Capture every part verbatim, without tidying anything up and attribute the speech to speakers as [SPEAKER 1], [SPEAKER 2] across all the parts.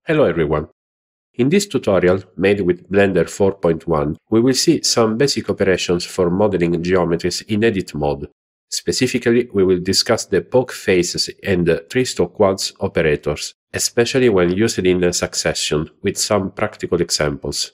[SPEAKER 1] Hello everyone! In this tutorial, made with Blender four point one, we will see some basic operations for modeling geometries in edit mode. Specifically, we will discuss the poke faces and three-stroke quads operators, especially when used in succession, with some practical examples.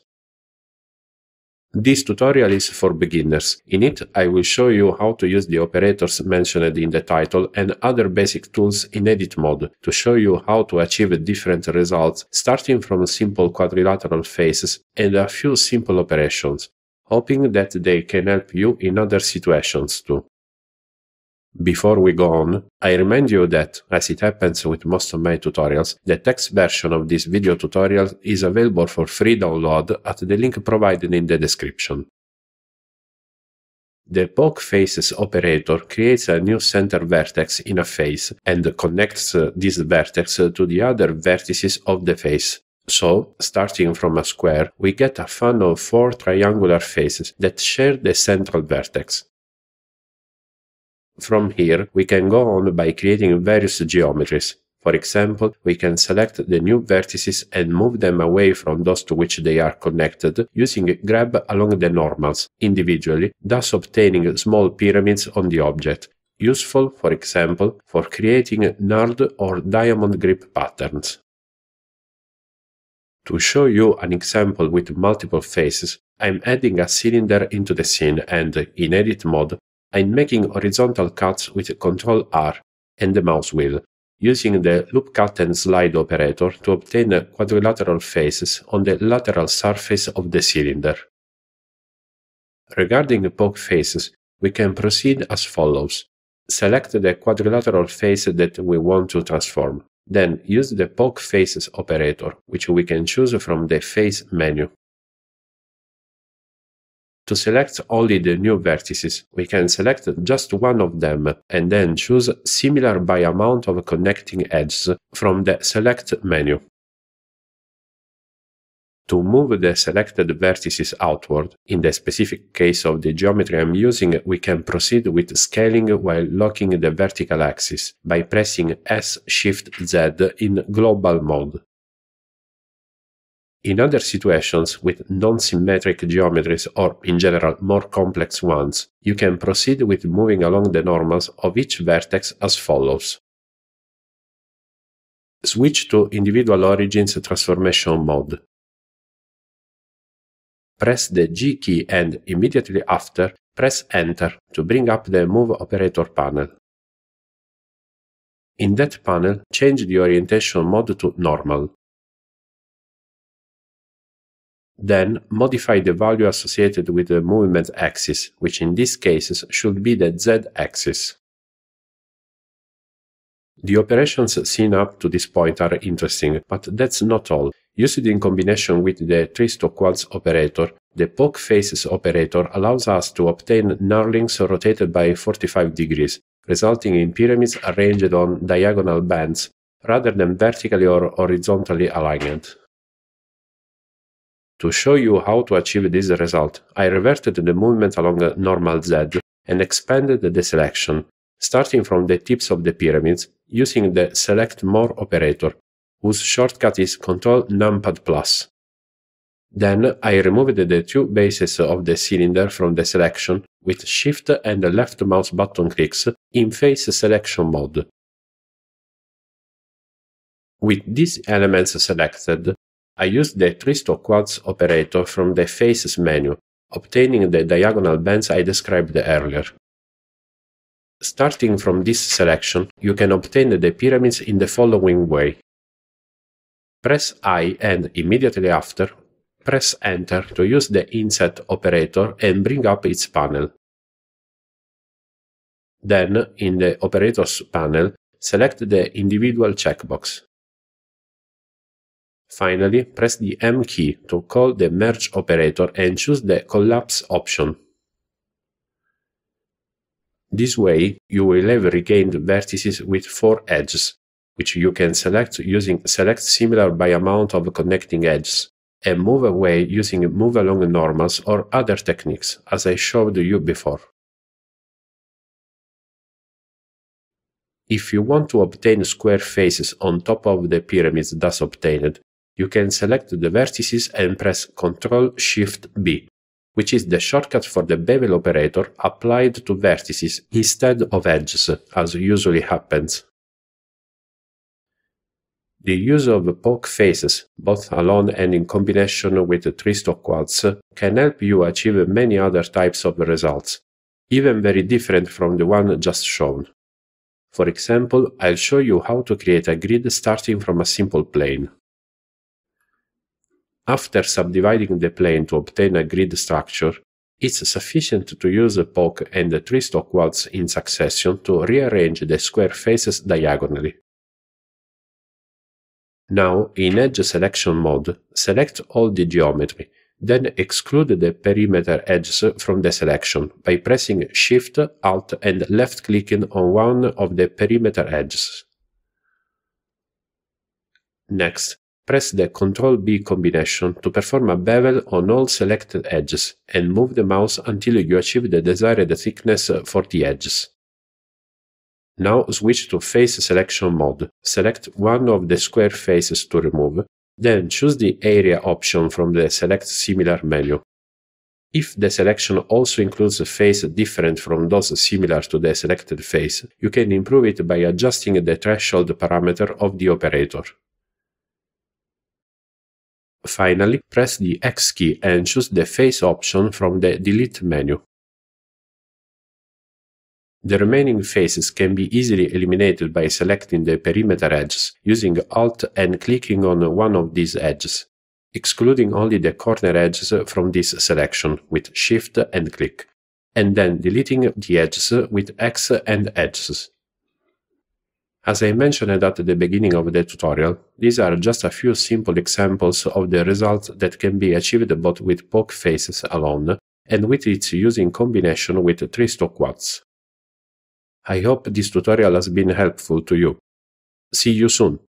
[SPEAKER 1] This tutorial is for beginners. In it, I will show you how to use the operators mentioned in the title and other basic tools in edit mode to show you how to achieve different results, starting from simple quadrilateral faces and a few simple operations, hoping that they can help you in other situations too. Before we go on, I remind you that, as it happens with most of my tutorials, the text version of this video tutorial is available for free download at the link provided in the description. The poke faces operator creates a new center vertex in a face and connects this vertex to the other vertices of the face. So, starting from a square, we get a fan of four triangular faces that share the central vertex. From here, we can go on by creating various geometries. For example, we can select the new vertices and move them away from those to which they are connected using grab along the normals individually, thus obtaining small pyramids on the object, useful, for example, for creating knurled or diamond grip patterns. To show you an example with multiple faces, I'm adding a cylinder into the scene and, in edit mode, I'm making horizontal cuts with control R and the mouse wheel, using the loop cut and slide operator to obtain quadrilateral faces on the lateral surface of the cylinder. Regarding poke faces, we can proceed as follows. Select the quadrilateral face that we want to transform. Then use the poke faces operator, which we can choose from the face menu. To select only the new vertices, we can select just one of them and then choose Similar by Amount of Connecting Edges from the Select menu. To move the selected vertices outward, in the specific case of the geometry I'm using, we can proceed with scaling while locking the vertical axis by pressing S Shift Z in global mode. In other situations with non-symmetric geometries or, in general, more complex ones, you can proceed with moving along the normals of each vertex as follows. Switch to Individual Origins Transformation mode. Press the G key and, immediately after, press Enter to bring up the Move Operator panel. In that panel, change the orientation mode to Normal. Then, modify the value associated with the movement axis, which in these cases should be the Z-axis. The operations seen up to this point are interesting, but that's not all. Used in combination with the three-stroke quads operator, the poke faces operator allows us to obtain knurlings rotated by forty-five degrees, resulting in pyramids arranged on diagonal bands, rather than vertically or horizontally aligned. To show you how to achieve this result, I reverted the movement along normal Z and expanded the selection, starting from the tips of the pyramids, using the Select More operator, whose shortcut is Control Numpad plus. Then I removed the two bases of the cylinder from the selection with Shift and left mouse button clicks in face selection mode. With these elements selected, I used the three-stroke quads operator from the Faces menu, obtaining the diagonal bands I described earlier. Starting from this selection, you can obtain the pyramids in the following way. Press I and, immediately after, press Enter to use the Inset operator and bring up its panel. Then, in the Operators panel, select the Individual checkbox. Finally, press the M key to call the Merge operator and choose the Collapse option. This way, you will have regained vertices with four edges, which you can select using Select Similar by Amount of Connecting Edges, and move away using Move Along Normals or other techniques, as I showed you before. If you want to obtain square faces on top of the pyramids thus obtained, you can select the vertices and press control shift B, which is the shortcut for the bevel operator applied to vertices instead of edges, as usually happens. The use of poke faces, both alone and in combination with three-stroke quads, can help you achieve many other types of results, even very different from the one just shown. For example, I'll show you how to create a grid starting from a simple plane. After subdividing the plane to obtain a grid structure, it's sufficient to use a poke and the three-stroke quads in succession to rearrange the square faces diagonally. Now, in Edge Selection mode, select all the geometry, then exclude the perimeter edges from the selection by pressing Shift, Alt and left-clicking on one of the perimeter edges. Next, press the control B combination to perform a bevel on all selected edges and move the mouse until you achieve the desired thickness for the edges. Now switch to Face Selection mode, select one of the square faces to remove, then choose the Area option from the Select Similar menu. If the selection also includes a face different from those similar to the selected face, you can improve it by adjusting the threshold parameter of the operator. Finally, press the X key and choose the Face option from the Delete menu. The remaining faces can be easily eliminated by selecting the perimeter edges, using Alt and clicking on one of these edges, excluding only the corner edges from this selection with Shift and click, and then deleting the edges with X and edges. As I mentioned at the beginning of the tutorial, these are just a few simple examples of the results that can be achieved both with poke faces alone and with its use in combination with three-stroke quads. I hope this tutorial has been helpful to you. See you soon!